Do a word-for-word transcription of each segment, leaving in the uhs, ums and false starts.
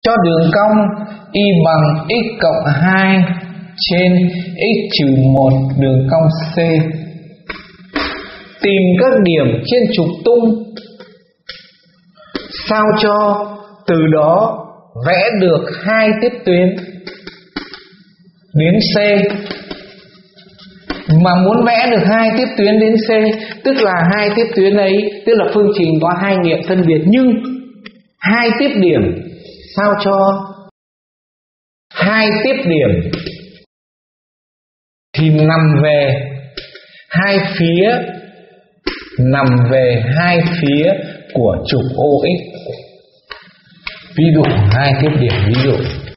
Cho đường cong y bằng x cộng hai trên x trừ một đường cong C. Tìm các điểm trên trục tung sao cho từ đó vẽ được hai tiếp tuyến đến C. Mà muốn vẽ được hai tiếp tuyến đến C, tức là hai tiếp tuyến ấy, tức là phương trình có hai nghiệm phân biệt, nhưng hai tiếp điểm sao cho hai tiếp điểm thì nằm về hai phía nằm về hai phía của trục O X. Ví dụ hai tiếp điểm ví dụ.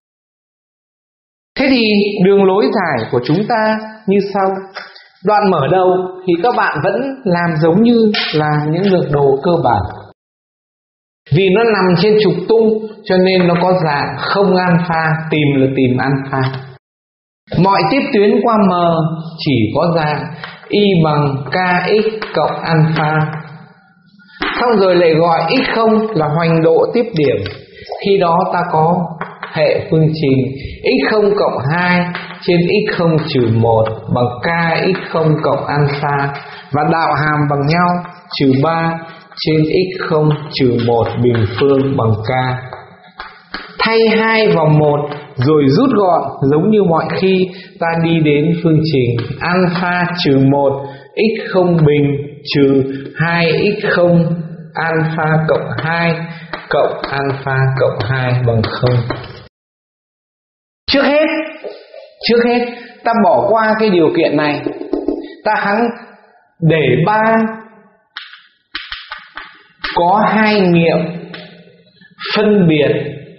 Thế thì đường lối giải của chúng ta như sau. Đoạn mở đầu thì các bạn vẫn làm giống như là những lược đồ cơ bản. Vì nó nằm trên trục tung cho nên nó có dạng không alpha, tìm là tìm alpha. Mọi tiếp tuyến qua M chỉ có dạng y bằng kx cộng alpha. Xong rồi lại gọi x không là hoành độ tiếp điểm. Khi đó ta có hệ phương trình x không cộng hai trên x không trừ một bằng kx không cộng alpha, và đạo hàm bằng nhau trừ ba trên x không trừ một bình phương bằng k. Thay hai vào một rồi rút gọn giống như mọi khi, ta đi đến phương trình alpha trừ một x không bình trừ hai x không alpha cộng hai cộng alpha cộng hai bằng không. Trước hết, trước hết ta bỏ qua cái điều kiện này, ta hẵng để ba có hai nghiệm phân biệt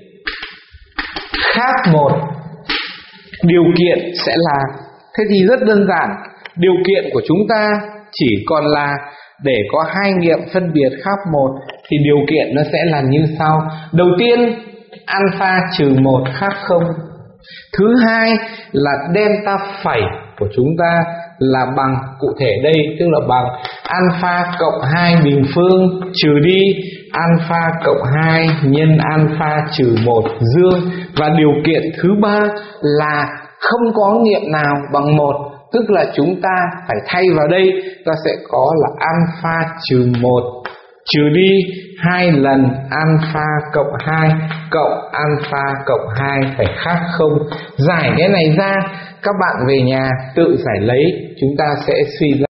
khác một. Điều kiện sẽ là, thế thì rất đơn giản, điều kiện của chúng ta chỉ còn là để có hai nghiệm phân biệt khác một thì điều kiện nó sẽ là như sau. Đầu tiên, alpha trừ một khác không. Thứ hai là delta phẩy của chúng ta là bằng, cụ thể đây tức là bằng alpha cộng hai bình phương trừ đi alpha cộng hai nhân alpha trừ một dương. Và điều kiện thứ ba là không có nghiệm nào bằng một, tức là chúng ta phải thay vào đây, ta sẽ có là alpha trừ một trừ đi hai lần alpha cộng hai cộng alpha cộng hai phải khác không. Giải cái này ra, các bạn về nhà tự giải lấy, chúng ta sẽ suy ra